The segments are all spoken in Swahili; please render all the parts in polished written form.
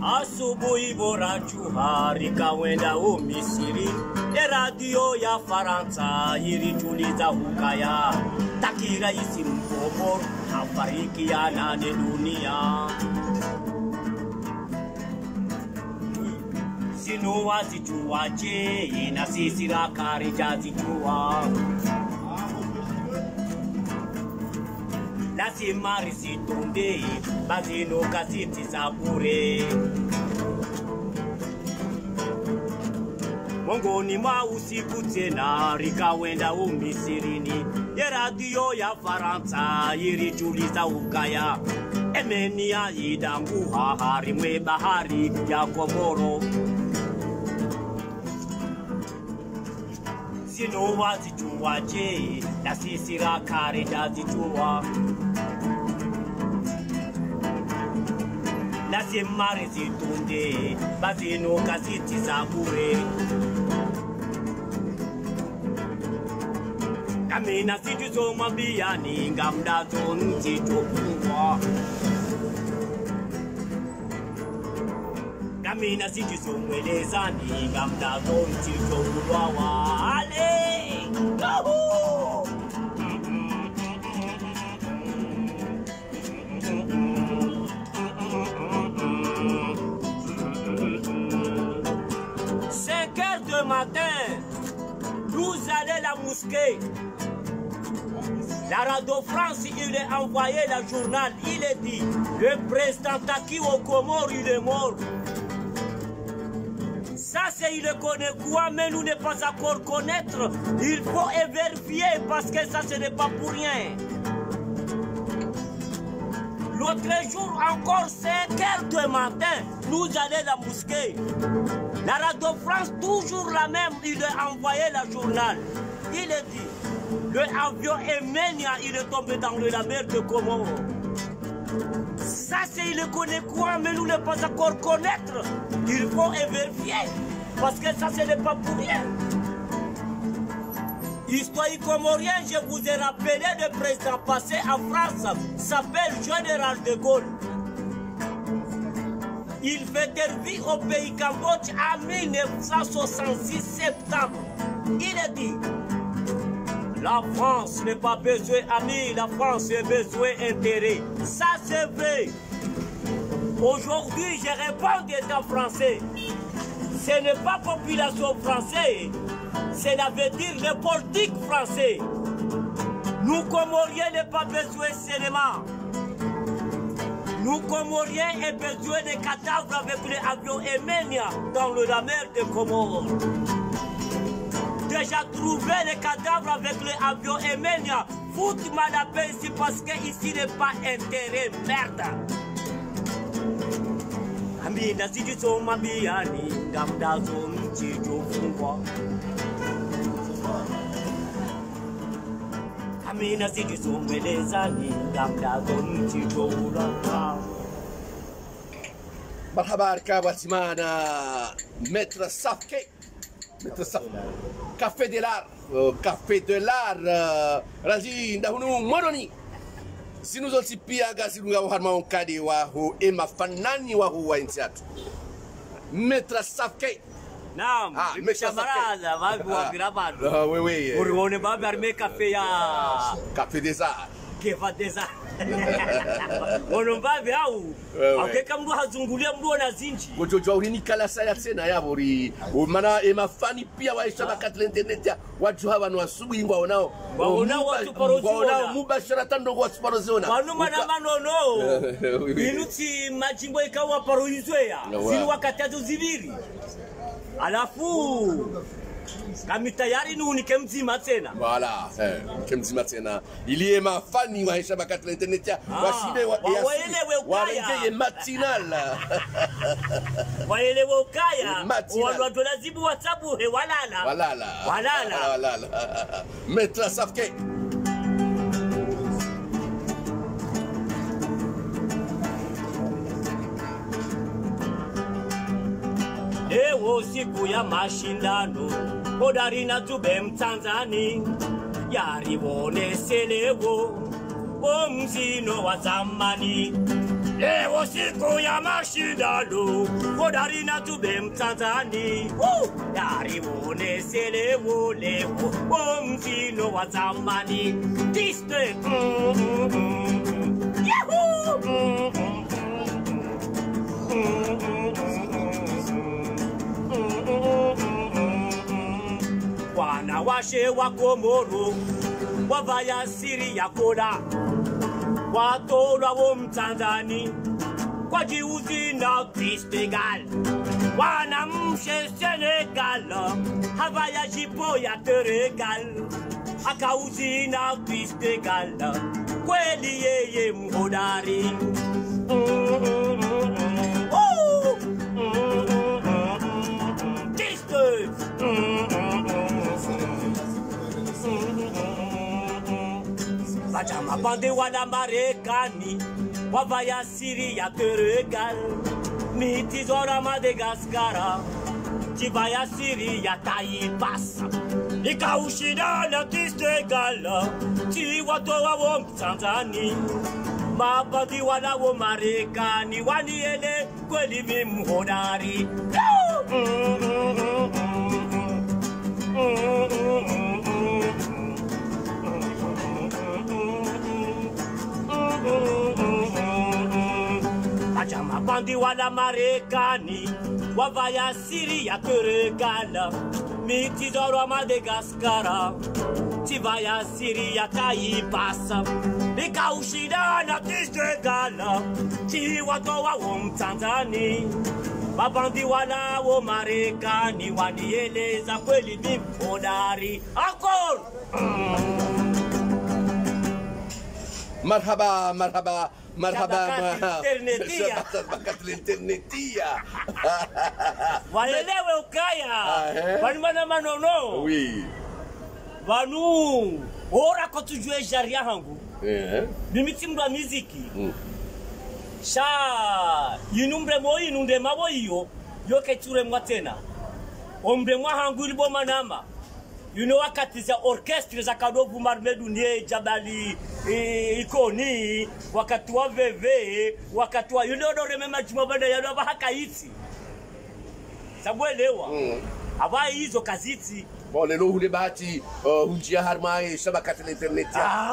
Asubuhi bora Johari kawenda Misri. Radio ya Faransa ilituliza hukaya. Takira isi Mkomoro hafariki ya nane dunia. Sinuwa zijua je ina sisi rakari jazijua. Lazima risitunde bazino kasiti zabure. Mongoni mwa usiku tena rikawenda Misirini. Ye radio ya Faransa ilijuliza ukaya. Emenia idangu hahari mwe bahari ya Komoro. Sino wazijua je na sisi rakari jazijua. Lazima risitunde bazino kasiti zabure. Kamina sijuzo mabiani ngamdazo nchitopungwa. Kamina sijuzo mwelezani ngamdazo nchitopungwa. Ale! Yahoo! De matin, nous allons à la mosquée. La Radio France, il est envoyé le journal, il est dit, le président Taki au Comores, il est mort. Ça, c'est il le connaît quoi, mais nous ne pas encore connaître. Il faut vérifier parce que ça, ce n'est pas pour rien. L'autre jour, encore 5 heures du matin, nous allons à la mosquée. La Radio France, toujours la même, il a envoyé le journal. Il a dit, le avion Emenia, il est tombé dans la mer de Comores. Ça, c'est il connaît quoi, mais nous ne pas encore connaître. Il faut vérifier, parce que ça, ce n'est pas pour rien. Histoire comorienne, je vous ai rappelé, le président passé en France s'appelle Général de Gaulle. Il fait vie au pays Cambodge en 1966 septembre. Il a dit, la France n'est pas besoin d'amis, la France a besoin d'intérêt. Ça c'est vrai. Aujourd'hui, je réponds d'État français. Ce n'est pas population française, cela veut dire le politique français. Nous, Comoriens, n'avons pas besoin de cinéma. Nous, Comoriens, avons besoin de cadavres avec les avions Emenia dans la mer de Comores. Déjà trouvé les cadavres avec les avions Emenia, foutez-moi la paix ici parce que ici n'est pas intérêt, merde. Amina zijizo mabiani ngamdazo mchijo fungwa. Amina zijizo melezani ngamdazo mchijo uraka. Marhaba arkawa simana Maître Safke. Maître Safke. Café de l'art. Café de l'art. Razi ndahunu moroni. Si nous aussi piaga si nous avons un cas de wahu et ma fanani wahu wa insiatu. Maître Safke. Naam, camarada, babi wa gravado. Ah oui oui. Urone babi arme café ya. Café des arts. Kefa des arts. Ono babi au. Akeka mdu hazungulia mdu na zinji. Gojojo urini kala saya tena yabo ri. Mana e mafani pia waisha bakati internet ya watu hawa no asubuhi ngwa onao. Waona watu paroziona. Waona mubashara tando kwa paroziona. Wanu mana manono. Inuti majimbo ikawa paroizwea. Zili wakati azo zibiri. Alafu kami tayari nunike mzima tena. Voilà, mzima tena. Ilie mafani waisha bakati internet ya washide waelewe ukaya. Warenge matinal. Waelewe ukaya. Watu lazibu WhatsApp he walala. Walala. Maître Safke. Leo siku ya mashindano hodari na tube Mtanzani yariwone selewo omzino wa zamani leo siku ya mashindano, hodari na tube Mtanzania. Yariwone leo leo, mtino wa zamani. Tiste Yahoo! Wanawashe wa Komoro wavaya siri ya kola, watolwa wo Mtanzania kwa jiuzi na Kristegal. Wanamshe Senegal havaya jipo ya Teregal, akauzi na Kristegal, kweli yeye mhodari. Bajama bande wana Marekani wavaya siri ya Teregal, mitizora Madagaskara tivaya siri ya Taipasa, ikaushindana Kristegal tiwatoa wo Mtanzania. Mabandi wana wo Marekani waniele kweli mimhodari. Bajama bandi wana Marekani wavaya siri ya Teregal, mitizoro Madagaskara tivaya siri ya Taipasa, ikaushindana Kristegal tiwatoa wo Mtanzania. Mabandi wana wo Marekani wanieleza kweli ni hodari. Encore Marhaba, marhaba, marhaba. Shabakat l'internetia. Waelewe ukaya. Wanimana manono. Oui. Wanu ora ko tujue jaria hangu. Mimi timba muziki. Sha yinumbre mo inunde mabo iyo yoke ture mwatena. Ombre mwa hangu libo manama. Wakati za orchestre za kadovu marmedunie jabali ikoni, wakati wa veve, wakati wa remember jumabanda ya lwa haka iti. Sabuelewa. Aba hizo kaziti. Bon, lelo hule bahati hunjia harma Shabakat l'internetia.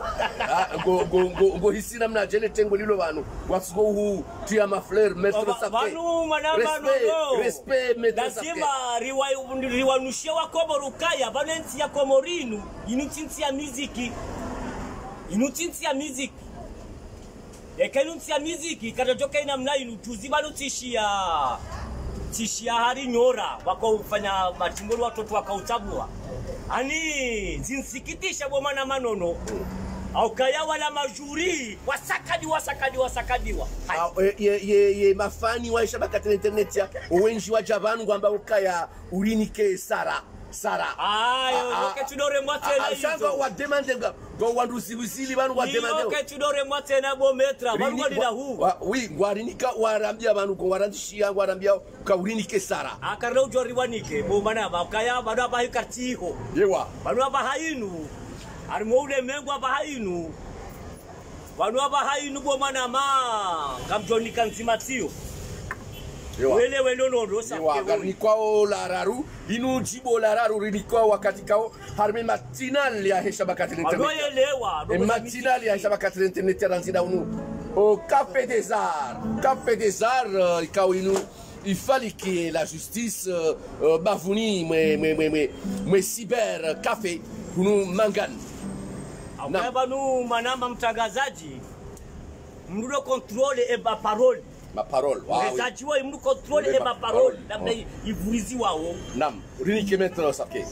Go hisi namna jele tengo lilo banu. What's go hu tia ma fleur maître Safke. Banu manama no. Respect maître Safke. Lazima riwanushia wa Komoro kaya banensi ya Komorinu inutinsi ya muziki. Inutinsi ya muziki. Ekelunsi ya muziki katotoka ina mna inutuzi balutishia tishia hari nyora wako ufanya matimbolo watoto wakautabua. Ani zinsikitisha bomana manono. Au kaya wala majuri wasakadiwa. Ye mafani wa Shabakat l'internetia owenji wa Javanu kwamba ukaya urinike Sara. Yoke tudore mwatena hizo. Shanga wa demande go wandusi wisili banu wa demande. Yoke tudore mwatena bo metra banu walida hu. Oui, ngwarinika warambia banu ko warandishia warambia ka urinike Sara. Akarlo jori wanike bo mana ba kaya banu abahi kartiho. Yewa. Banu abahainu. Arimo ule mengu abahainu. Banu abahainu bo mana ma kamjoni kanzimatio. Wele nono Safke. Ni kwao lararu inu jibo lararu rilikuwa wakati kao harme matinal ya Shabakat l'internet. Aloelewa. Matinal ya Shabakat l'internet ranzida unu au Café des Arts kao inu il fallait que la justice bavuni me cyber café kunu mangan. Akaba nu manamba mtangazaji mnudo contrôle et ba parole. Ma parole. Wow. Mtangazaji wa mnudo contrôle et ma parole. Labda ivurizi wao. Nam, rinike maître Safke.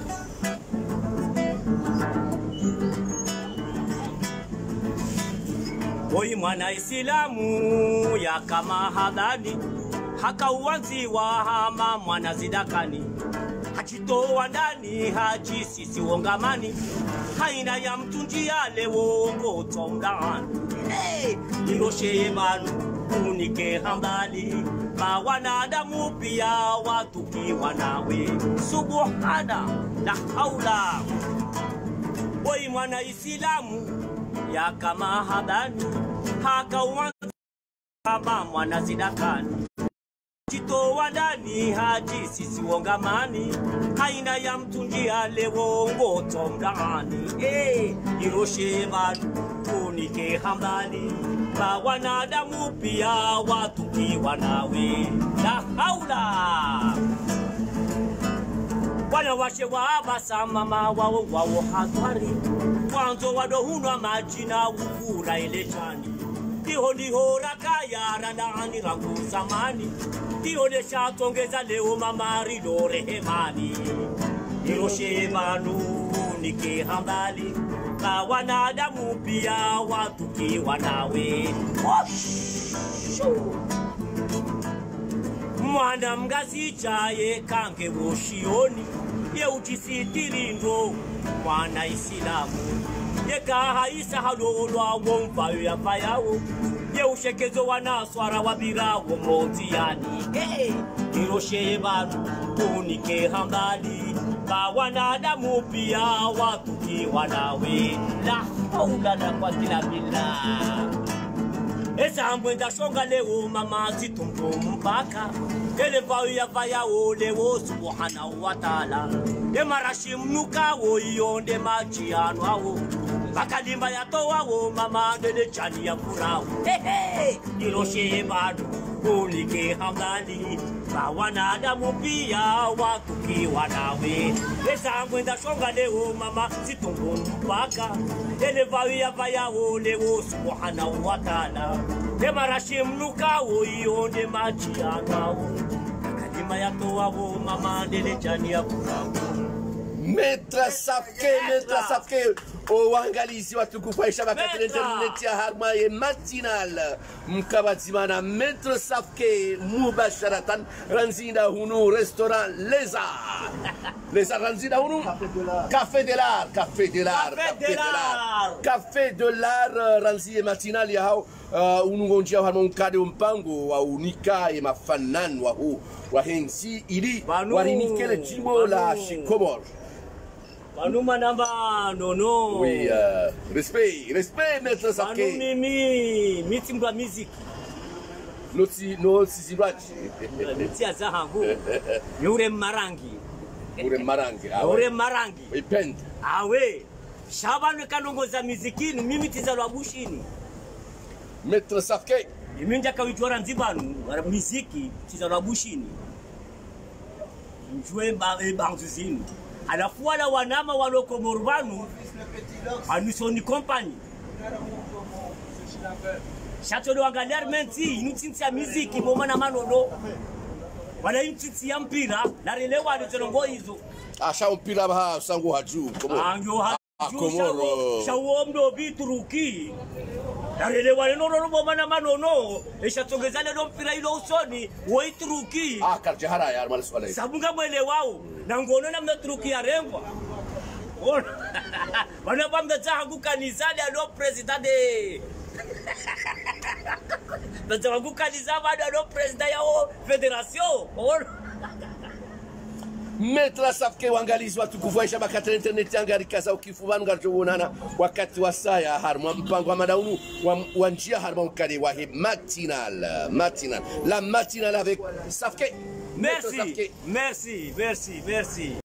Oi mwana Islamu ya kama hadani haka uwanzi wa hama mwana zidakani hachitoa ndani haji sisi wongamani haina ya mtunji yale wongo tondani niroshe manu unike hambali mawanadamu pia watukiwa nawe subhana la haula. Oi mwana Islamu ya kama hadani haka uwanzi kama mwana zidakani. Chito wandani haji sisi wongamani. Haina ya mtunjia lewo ngoto mdani. Iroshe badu unike hambali. Ba wanadamu pia watukiwa nawe. La haula. Wanawashe wabasa mama wao hatwari. Kwanzo wadohunwa majina ufura ile chani. Iho ndiho rakaya radani rangu zamani. Iho nesha tongeza leo mamari do rehemani. Iroshe manu nike hambali. Ba wanadamu pia watukiwa nawe. Mwana mgazi chaye kange woshioni. Ye uchisitirindo mwana Islamu. Ye kahaisa halolwa womvayo ya fayawo. Ye ushekezo wanaswara wabirawo motiani. Iroshe banu unike hambali. Ba wanadamu pia watukiwa nawe. La haula la quwwata billah. Esa mwenda shonga leo mama zitumbo mpaka. Ele vaya leo subhanahu wa ta'ala. Emarashi mnuka wo yonde machiano awo. Bakalimba ya toa wo mama ndele chani ya furao. Iroshe badu unike hambali. Ba wanadamu pia watukiwa nawe. Esa mwenda shonga leo mama zitumbo mpaka. Ele vaya leo subhanahu wa ta'ala. Emarashi mnuka wo yonde machiano awo. Kalima ya toa wo mama ndele chani ya furao. Maître Safke, uangalizi watukufu wa Isha Bakatele internet ya harma ye matinal mkabazimana Maître Safke mubasharatan ranzinda hunu restaurant Lézard ranzinda hunu Café de l'art ranzi matinal ya hao unungonjia harma mkade mpango wa unika ye mafanan wa hu wa hensi ili warinikele jimbo la Shikomor. Panuma namba nono. Oui, respect, Maître Safke. Panu miti mwa music. No sizirwaji. Miti azahangu. Yure marangi. Ure marangi. Ipende. Awe. Shabanu kanongoza muzikini mimi tizalwa bushini. Maître Safke. Mimi njaka witwara nzibanu muziki tizalwa bushini. Njue banzuzini. Alafu wala wanama waloko morbanu anusoni compagnie chateau de Wangaler menti inutinti ya muziki momana manono wala inutinti ya mpira na relewa nizongo hizo asha mpira ba sangu haju komo anjo haju shawo mdo bituruki na relewa nono momana manono eshatongezana no mpira ilo usoni wo ituruki karjahara ya armal swala sabunga mwele wao na ngono na mturuki ya rembwa wana bamda tahangu kanisani alo president de tahangu kanisani alo president ya federation Maître Safke uangalizi watukufu wa Isha Bakatele internet yanga rikaza ukifubanu garjobonana wakati wa saya harma mpango wa madaunu wa njia harma mkade wa matinal la matinale avec Safke. Merci.